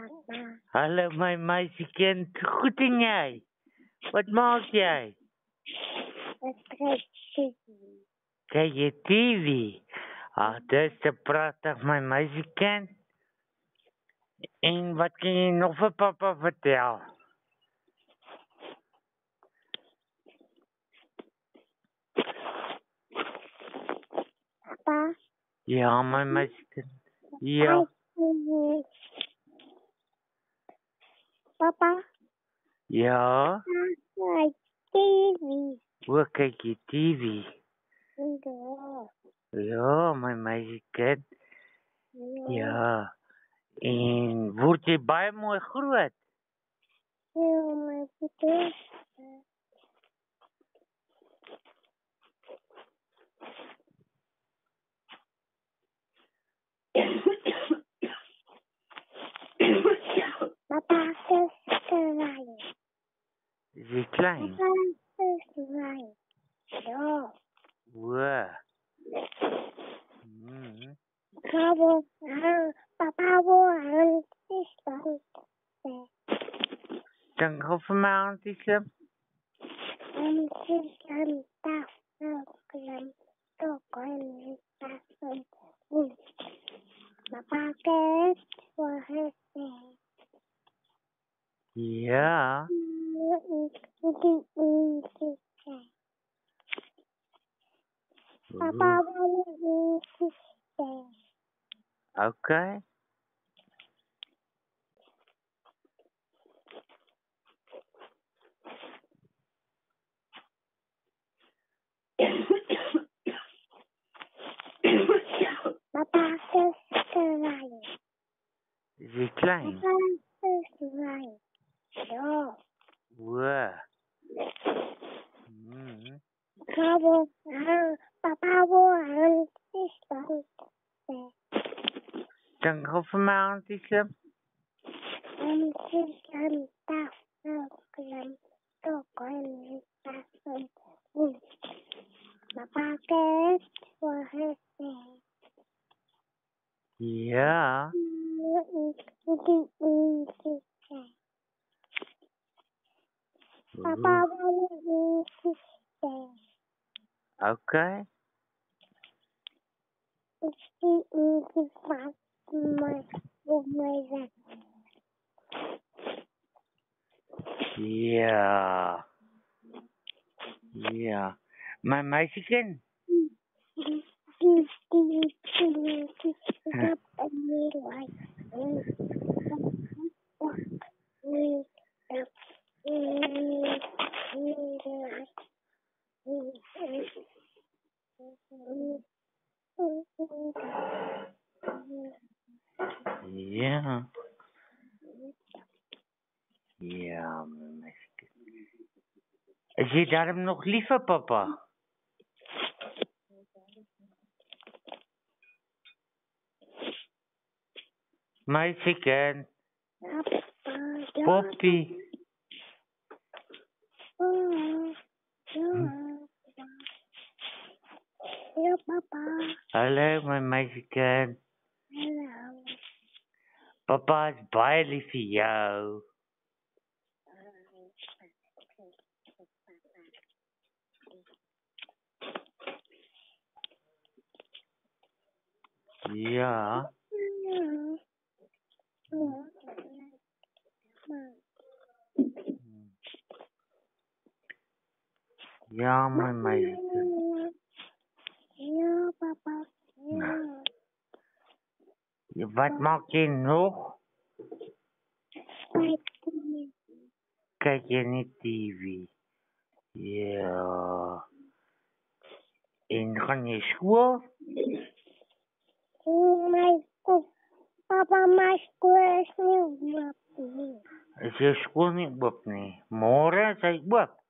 Hallo my meisiekind, goed en jy? Wat maak jy? Kyk jy TV? Dis te pragtig my meisiekind. En wat kan jy nog vir papa vertel? Papa? Ja my meisiekind. Ja. Papa? Ja? Kijk TV. Hoe kyk jy TV? Ja. Ja my meisiekind. Ja. En word jy baie mooi groot? Ja, my broer. Papa is klein. Is jy klein? Papa is klein. Ja. Wow. Papa wil een stand. Dan gaan vir my handjies. En stand daar. Papa is voor het. Ja. Papa wil een. Okay. Papa is klein. Is jy klein? Papa is klein. Ja. Wow. Papa wil een stand. Dan gaan vir my handjies. En stand daar. Papa is voor het. Ja. Papa wil een. Okay. Ik zie een van mij. Ja. Ja. My meisiekind. Ja. Ja, my meisiekind. Is jy daarom nog lief vir papa? Meisiekind. Poppie. Ja, papa. Hallo my meisiekind. Hallo. Papa is baie lief vir jou. Ja. Ja, my meisiekind. Ja, papa. Ja. Wat maak jy nog? Kyk jy nie TV? Ja. En gaan jy skool? Papa, my school is nie oop nie. Is jou skool nie oop nie? Môre is hy oop.